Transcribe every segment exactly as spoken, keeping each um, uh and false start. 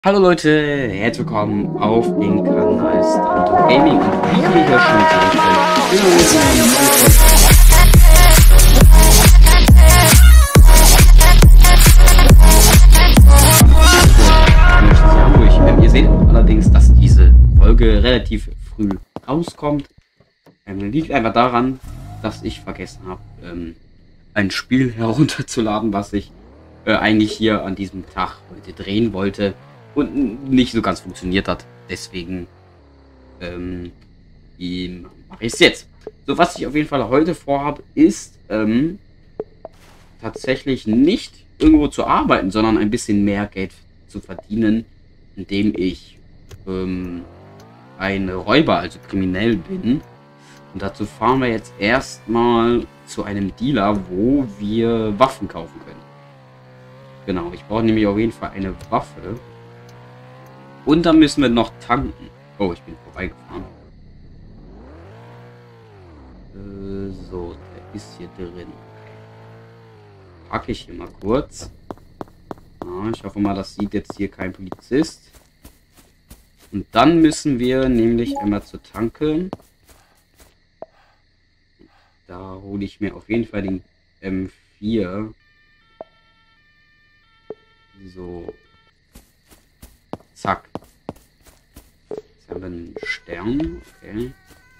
Hallo Leute, herzlich willkommen auf dem Kanal Standard Gaming und wie ihr hier schon sehen könnt, ihr seht allerdings, dass diese Folge relativ früh rauskommt. Ähm, liegt einfach daran, dass ich vergessen habe, ähm, ein Spiel herunterzuladen, was ich äh, eigentlich hier an diesem Tag heute drehen wollte. Und nicht so ganz funktioniert hat. Deswegen ähm, mache ich es jetzt. So, was ich auf jeden Fall heute vorhabe, ist ähm, tatsächlich nicht irgendwo zu arbeiten, sondern ein bisschen mehr Geld zu verdienen, indem ich ähm, ein Räuber, also kriminell bin. Und dazu fahren wir jetzt erstmal zu einem Dealer, wo wir Waffen kaufen können. Genau, ich brauche nämlich auf jeden Fall eine Waffe. Und dann müssen wir noch tanken. Oh, ich bin vorbeigefahren. Äh, so, der ist hier drin. Packe ich hier mal kurz. Ja, ich hoffe mal, das sieht jetzt hier kein Polizist. Und dann müssen wir nämlich einmal zur Tanke. Da hole ich mir auf jeden Fall den M vier. So. Zack. Jetzt haben wir einen Stern. Okay.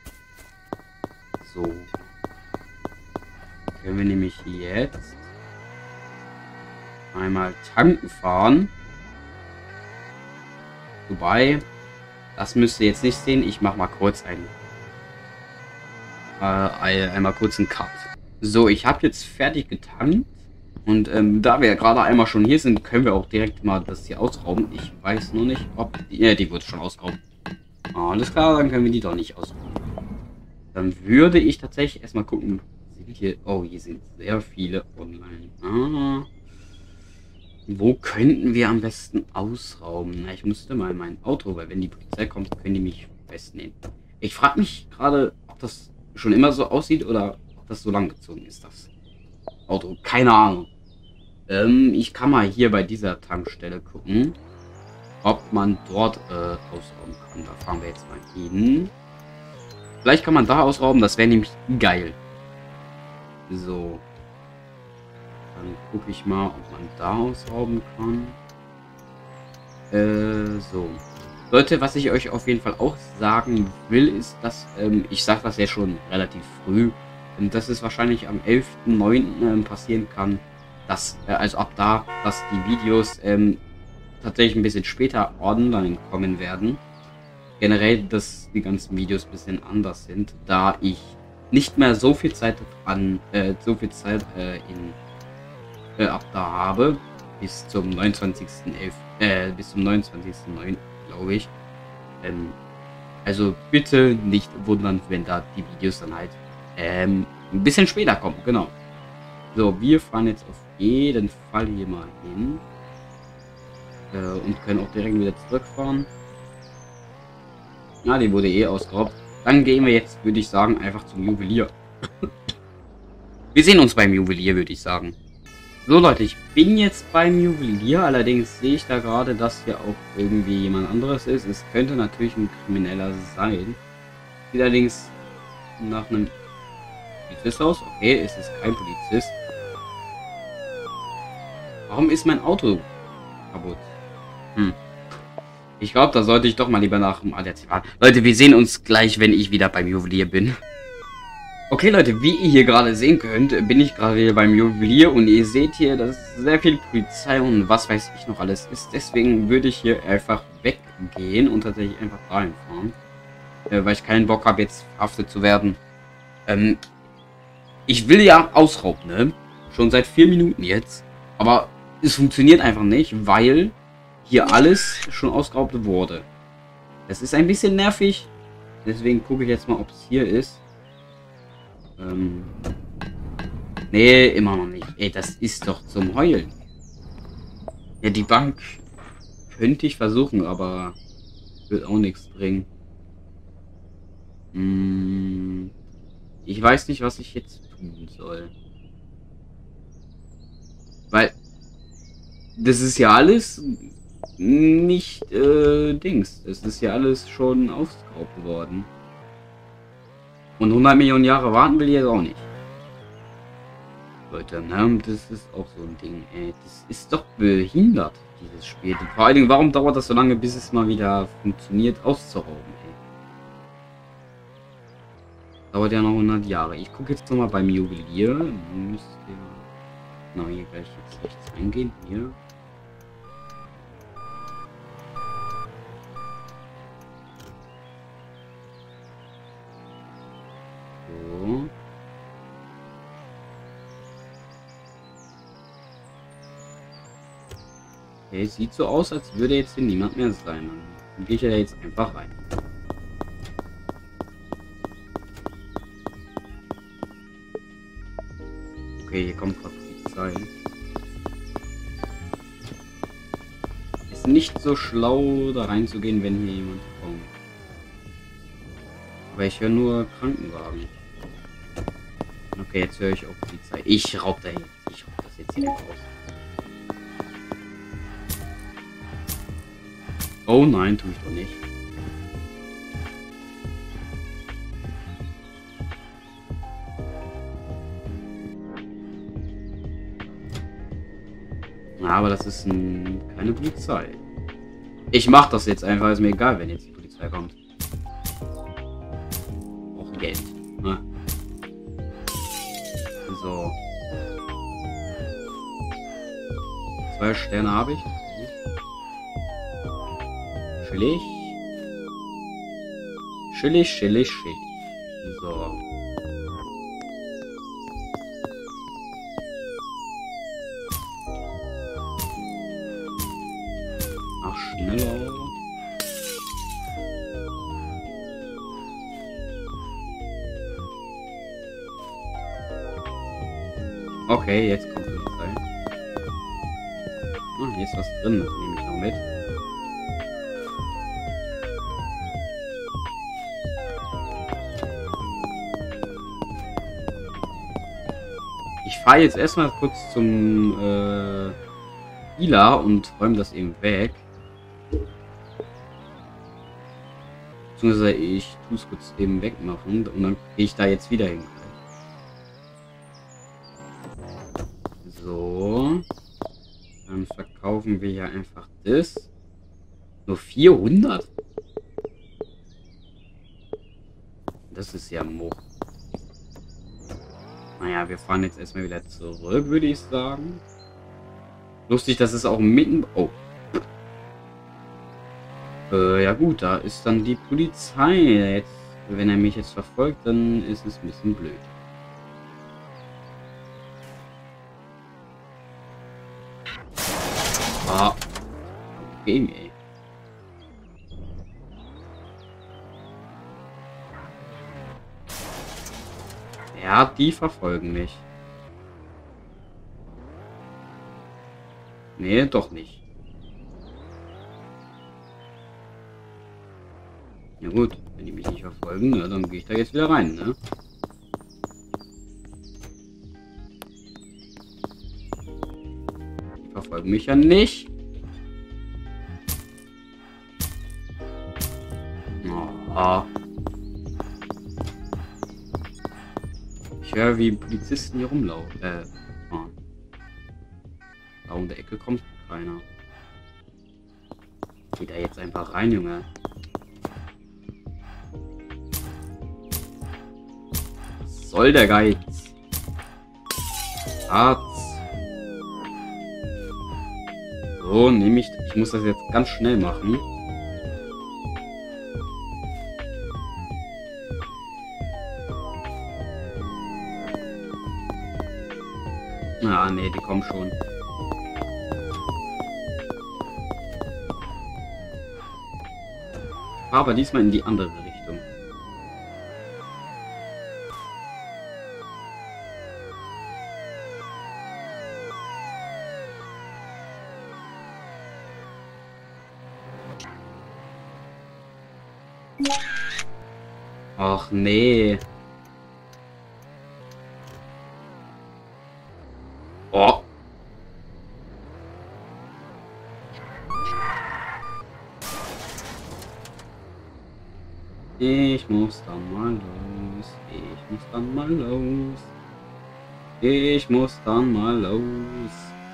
So. Können wir nämlich jetzt einmal tanken fahren. Wobei, das müsst ihr jetzt nicht sehen. Ich mache mal kurz ein, äh, einmal kurz einen Cut. So, ich habe jetzt fertig getankt. Und ähm, da wir gerade einmal schon hier sind, können wir auch direkt mal das hier ausrauben. Ich weiß nur nicht, ob... Die, ja, die wird schon ausrauben. Ah, alles klar, dann können wir die doch nicht ausrauben. Dann würde ich tatsächlich erstmal gucken. Sind hier... Oh, hier sind sehr viele online. Ah. Wo könnten wir am besten ausrauben? Na, ich müsste mal in mein Auto, weil wenn die Polizei kommt, können die mich festnehmen. Ich frage mich gerade, ob das schon immer so aussieht oder ob das so lang gezogen ist, das Auto. Keine Ahnung. Ähm, ich kann mal hier bei dieser Tankstelle gucken, ob man dort äh, ausrauben kann. Da fahren wir jetzt mal hin. Vielleicht kann man da ausrauben, das wäre nämlich geil. So. Dann gucke ich mal, ob man da ausrauben kann. Äh, so. Leute, was ich euch auf jeden Fall auch sagen will, ist, dass, ähm, ich sage das ja schon relativ früh, und dass es wahrscheinlich am elften neunten Ähm, passieren kann, dass, äh, also ab da, dass die Videos ähm, tatsächlich ein bisschen später online kommen werden. Generell, dass die ganzen Videos ein bisschen anders sind, da ich nicht mehr so viel Zeit an, äh, so viel Zeit äh, in, äh, ab da habe, bis zum neunundzwanzigsten elften äh, bis zum neunundzwanzigsten neunten glaube ich. Ähm, also bitte nicht wundern, wenn da die Videos dann halt ähm, ein bisschen später kommen, genau. So, wir fahren jetzt auf jeden Fall hier mal hin. Äh, und können auch direkt wieder zurückfahren. Na, die wurde eh ausgeraubt. Dann gehen wir jetzt, würde ich sagen, einfach zum Juwelier. Wir sehen uns beim Juwelier, würde ich sagen. So Leute, ich bin jetzt beim Juwelier. Allerdings sehe ich da gerade, dass hier auch irgendwie jemand anderes ist. Es könnte natürlich ein Krimineller sein. Sieht allerdings nach einem Polizist aus. Okay, es ist kein Polizist. Warum ist mein Auto kaputt? Hm. Ich glaube, da sollte ich doch mal lieber nach dem A D A C fahren. Leute, wir sehen uns gleich, wenn ich wieder beim Juwelier bin. Okay, Leute, wie ihr hier gerade sehen könnt, bin ich gerade hier beim Juwelier und ihr seht hier, dass sehr viel Polizei und was weiß ich noch alles ist. Deswegen würde ich hier einfach weggehen und tatsächlich einfach dahin fahren. Äh, weil ich keinen Bock habe, jetzt verhaftet zu werden. Ähm, ich will ja ausrauben, ne? Schon seit vier Minuten jetzt. Aber es funktioniert einfach nicht, weil hier alles schon ausgeraubt wurde. Das ist ein bisschen nervig. Deswegen gucke ich jetzt mal, ob es hier ist. Ähm. Nee, immer noch nicht. Ey, das ist doch zum Heulen. Ja, die Bank könnte ich versuchen, aber wird auch nichts bringen. Hm, ich weiß nicht, was ich jetzt tun soll. Weil das ist ja alles nicht äh, Dings. Es ist ja alles schon ausgeraubt worden. Und hundert Millionen Jahre warten will ich jetzt auch nicht. Leute, ne? Das ist auch so ein Ding, ey. Das ist doch behindert, dieses Spiel. Vor allen Dingen, warum dauert das so lange, bis es mal wieder funktioniert, auszurauben, ey? Dauert ja noch hundert Jahre. Ich gucke jetzt nochmal beim Juwelier. Müsste ja... Na, hier gleich jetzt rechts eingehen. Hier. So. Okay, sieht so aus, als würde jetzt hier niemand mehr sein. Dann gehe ich ja jetzt einfach rein. Okay, hier kommt gerade Polizei. Ist nicht so schlau, da reinzugehen, wenn hier jemand kommt. Aber ich höre nur Krankenwagen. Okay, jetzt höre ich auch Polizei. Ich raub da jetzt. Ich raub das jetzt hier aus. Oh nein, tue ich doch nicht. Na, aber das ist ein, keine Polizei. Ich mach das jetzt einfach, ist mir egal, wenn jetzt die Polizei kommt. Auch Geld. Ne? So. Zwei Sterne habe ich. Chillig. Chillig, chillig, chillig. So. Ach, schneller. Okay, jetzt kommt Polizei. Ah, hier ist was drin, das nehme ich noch mit. Ich fahre jetzt erstmal kurz zum äh, Ila und räume das eben weg. Beziehungsweise ich tue es kurz eben wegmachen und dann gehe ich da jetzt wieder hin. So. Dann verkaufen wir hier einfach das. Nur vierhundert? Das ist ja Mo. Naja, wir fahren jetzt erstmal wieder zurück, würde ich sagen. Lustig, dass es auch mitten... Oh. Äh, ja gut, da ist dann die Polizei. Jetzt, wenn er mich jetzt verfolgt, dann ist es ein bisschen blöd. Ah. Okay, ey. Ja, die verfolgen mich. Nee, doch nicht. Ja gut, wenn die mich nicht verfolgen, ne, dann gehe ich da jetzt wieder rein, ne? Die verfolgen mich ja nicht. Oh. Ich höre, wie Polizisten hier rumlaufen. Äh, oh. Da um der Ecke kommt keiner. Geh da jetzt einfach rein, Junge. Was soll der Geiz? Arzt. So, nehme ich. Ich muss das jetzt ganz schnell machen. Ah, nee, die kommen schon. Aber diesmal in die andere Richtung. Ach nee. Oh. Ich muss dann mal los. Ich muss dann mal los. Ich muss dann mal los.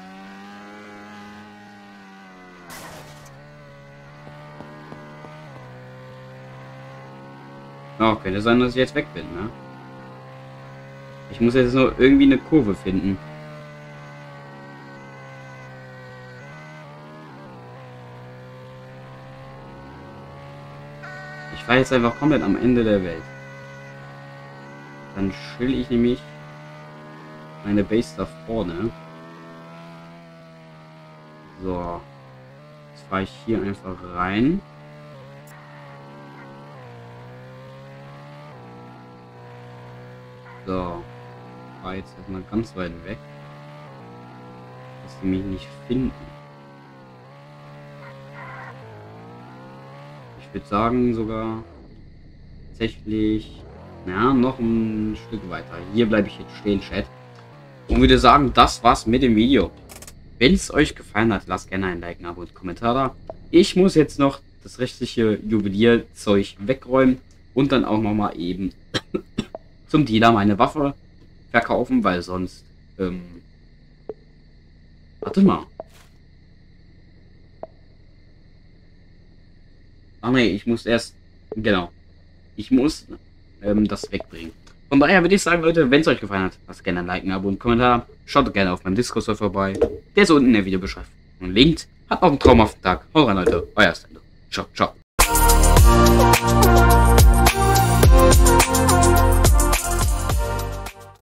Oh, könnte sein, dass ich jetzt weg bin, ne? Ich muss jetzt nur irgendwie eine Kurve finden. Ich war jetzt einfach komplett am Ende der Welt. Dann chill ich nämlich meine Base da vorne. So. Jetzt fahre ich hier einfach rein. So. War jetzt erstmal ganz weit weg. Dass sie mich nicht finden. Ich würde sagen sogar tatsächlich, ja, noch ein Stück weiter. Hier bleibe ich jetzt stehen, Chat. Und würde sagen, das war's mit dem Video. Wenn es euch gefallen hat, lasst gerne ein Like, ein Abo und einen Kommentar da. Ich muss jetzt noch das restliche Juwelierzeug wegräumen und dann auch noch mal eben zum Dealer meine Waffe verkaufen, weil sonst, ähm, warte mal. Ach nee, ich muss erst, genau, ich muss ähm, das wegbringen. Von daher würde ich sagen, Leute, wenn es euch gefallen hat, lasst gerne ein Like, ein Abo und einen Kommentar. Schaut gerne auf meinem Discord-Server vorbei. Der ist unten in der Videobeschreibung verlinkt. Habt noch einen traumhaften Tag. Haut rein, Leute. Euer Stendo. Ciao, ciao.